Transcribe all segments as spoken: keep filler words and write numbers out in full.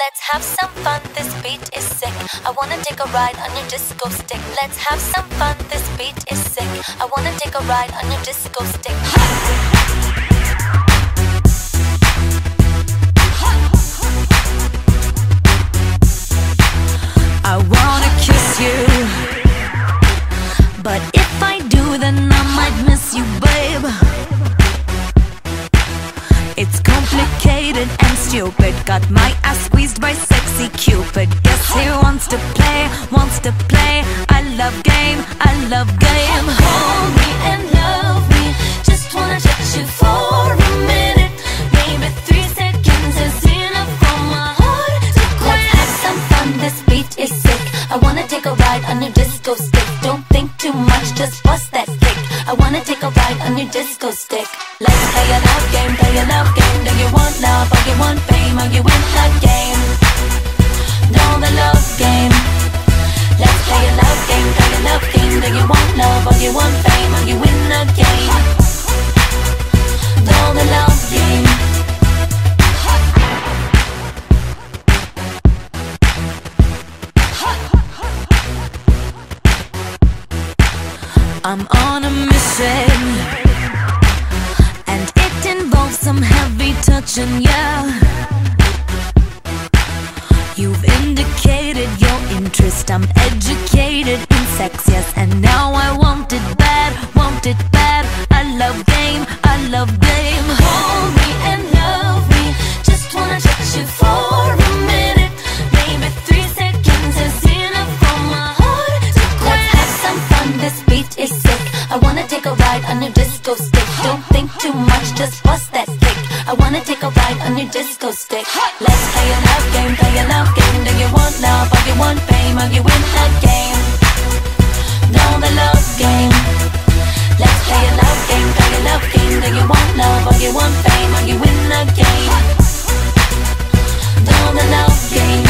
Let's have some fun, this beat is sick. I wanna take a ride on your disco stick. Let's have some fun, this beat is sick. I wanna take a ride on your disco stick. I wanna kiss you, but if I do, then I might miss you, babe. It's complicated and stupid. Got my ass squeezed by sexy Cupid. Guess he wants to play, wants to play. I love game, I love game. Hold me and love me. Just wanna touch you for a minute. Maybe three seconds is enough for my heart to quit. Let's have some fun, this beat is sick. I wanna take a ride on your disco stick. Don't think too much, just bust that kick. I wanna take a ride on your disco stick. Let's play a love game, play a love game. Do you want love or you want fame? Or you win the game? Know the love game. Let's play a love game, play a love game. Do you want love or you want fame? Or you win the game? Know the love game. I'm on a mission, and it involves some heavy touching, yeah. You've indicated your interest, I'm educated in sex, yes. And now I want it bad, want it bad. I love game, I love game. Hold me and love me. Just wanna touch you for a minute. Maybe three seconds is enough for my heart to quit. Let's have some fun, this beat is sick. I wanna take a ride on your disco stick. Don't think too much, just bust that kick. I wanna take a ride on your disco stick. Let's play a love game, play a love game. Do you want love or you want fame? Or you win the game? Know the love game. Let's play a love game, play a love game. Do you want love or you want fame? Or you win the game? Know the love game.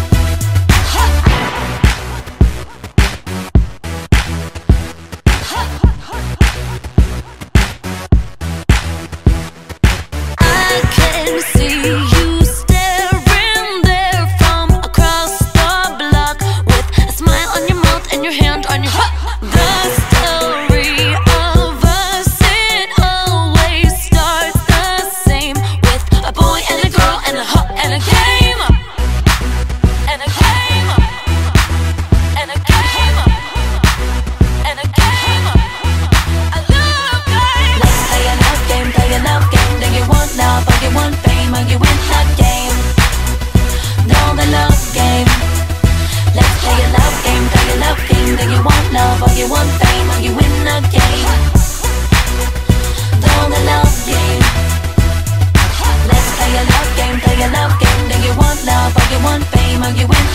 I can see you staring there from across the block, with a smile on your mouth and your hand on your heart. The story of us, it always starts the same, with a boy and a girl and a hot and a game. And a game. And a game. And a game. I love game. Let's play a love game, play a love game. Do you want love or you want fame? Or you win the game? Know the love game. Let's play a love game, play a love game. Do you want love or you want fame? Or you win the game? Know the love game. Let's play a love game, play a love game. Do you want love or you want fame? Or you win